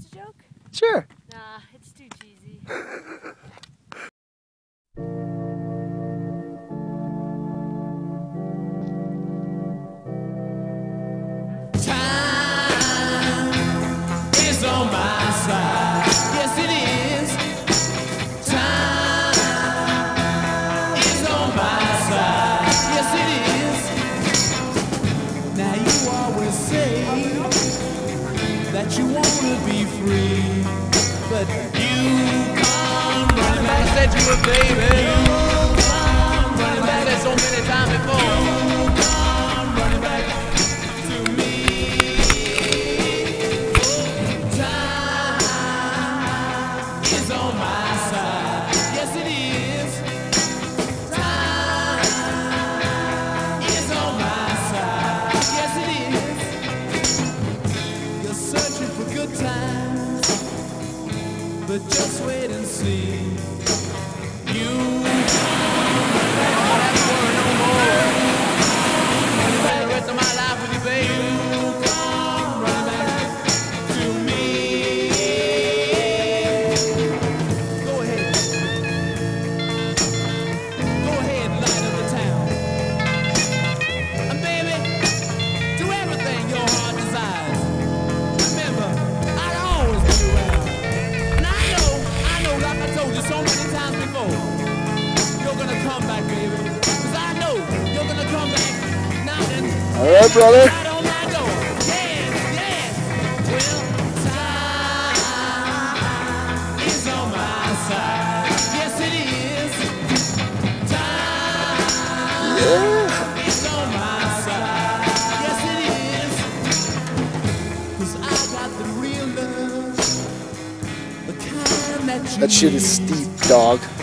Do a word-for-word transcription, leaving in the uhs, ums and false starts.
joke? Sure. Nah, it's too cheesy. Time is on my side. Yes, it is. Time is on my side. Yes, it is. Now you always say that you wanna be free, but you come running back. I said you were baby. You come running back. I said so many times before. You come running back to me. Time is on my side. Yes, it is. Time is on my side. Yes, it is. You're searching for good times, but just wait and see. You don't have to worry no more. Running back the rest of my life with you, baby. You come running back to me. Go ahead. Go ahead and light up the town. And baby, do everything your heart desires. Remember, I'd always be around. And I know, I know, like I told you so many times before, you're gonna come back, baby. Cause I know you're gonna come back now and All right, brother. right on my door. Yes, yes. Well, time is on my side. Yes, it is. Time Yeah. is on my side. Yes, it is. Cause I got the real love. The kind that you That shit is need. steep, dog.